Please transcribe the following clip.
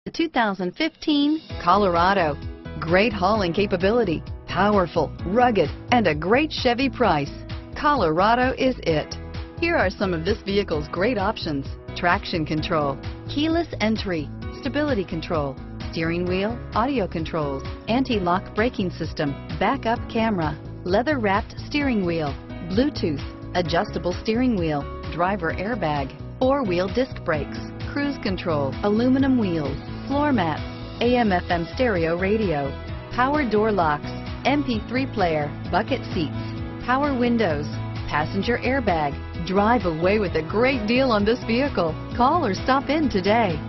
The 2015 Colorado. Great hauling capability, powerful, rugged, and a great Chevy price. Colorado is it. Here are some of this vehicle's great options: traction control, keyless entry, stability control, steering wheel audio controls, anti-lock braking system, backup camera, leather-wrapped steering wheel, Bluetooth, adjustable steering wheel, driver airbag, four-wheel disc brakes, cruise control, aluminum wheels, floor mats, AM/FM stereo radio, power door locks, MP3 player, bucket seats, power windows, passenger airbag. Drive away with a great deal on this vehicle. Call or stop in today.